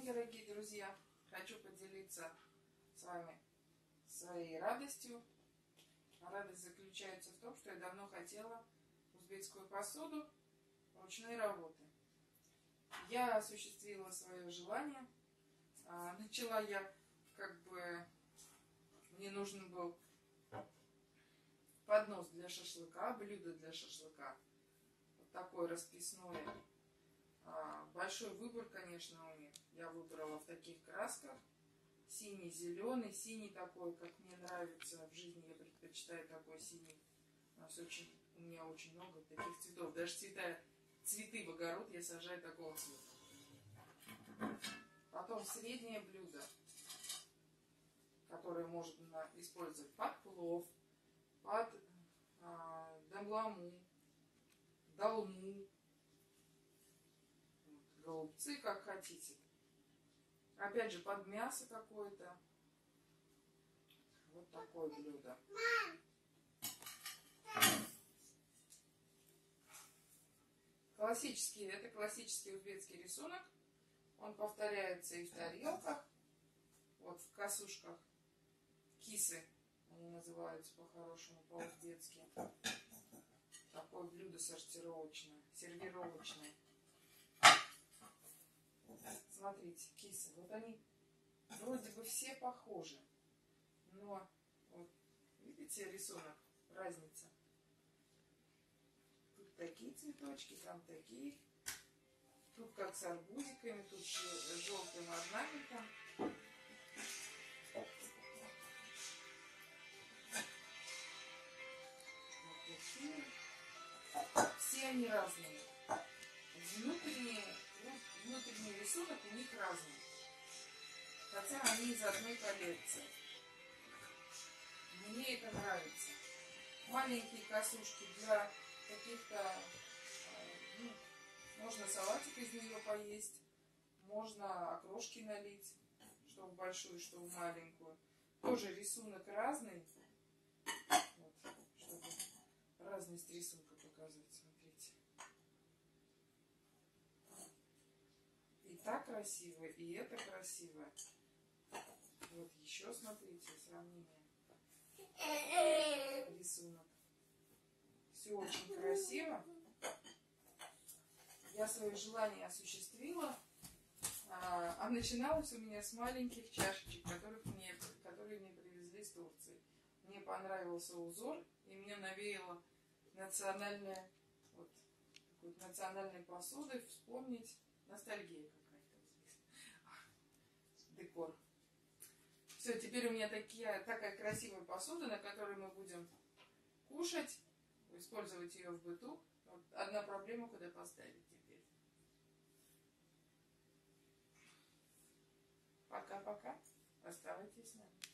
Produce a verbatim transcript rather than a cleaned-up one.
дорогие друзья! Хочу поделиться с вами своей радостью. Радость заключается в том, что я давно хотела узбекскую посуду ручной работы. Я осуществила свое желание. Начала я, как бы, мне нужен был поднос для шашлыка, блюдо для шашлыка. Вот такое расписное. Большой выбор, конечно, у них. Я выбрала в таких красках. Синий, зеленый, синий такой, как мне нравится. В жизни я предпочитаю такой синий. У нас очень, у меня очень много таких цветов. Даже цвета, цветы в огород я сажаю такого цвета. Потом среднее блюдо, которое можно использовать под плов, под а, дамламу, долму, голубцы, как хотите. Опять же, под мясо какое-то. Вот такое блюдо. Классический, это классический узбекский рисунок. Он повторяется и в тарелках, вот в косушках. Кисы они называются по-хорошему, по-узбекски. Такое блюдо сортировочное, сервировочное. Смотрите, кисы. Вот они вроде бы все похожи. Но вот, видите рисунок? Разница. Тут такие цветочки, там такие. Тут как с арбузиками, тут с желтым орнаментом. Вот такие. Все они разные. Внутренние, ну, внутренний рисунок у них разный. Хотя они из одной коллекции. Мне это нравится. Маленькие косушки для каких-то, ну, можно салатик из нее поесть, можно окрошки налить, что в большую, что в маленькую. Тоже рисунок разный. Вот, чтобы разность рисунка показать, смотрите. И так красиво, и это красиво. Вот еще смотрите, сравнение. Рисунок. Все очень красиво. Я свое желание осуществила, а, а начиналось у меня с маленьких чашечек, которых мне, которые мне привезли из Турции. Мне понравился узор, и меня навеяло национальная, вот, национальной посудой вспомнить. Ностальгия какая-то. Декор. Все, теперь у меня такие, такая красивая посуда, на которой мы будем кушать, использовать ее в быту. Вот одна проблема, куда поставить теперь. Пока-пока. Оставайтесь с нами.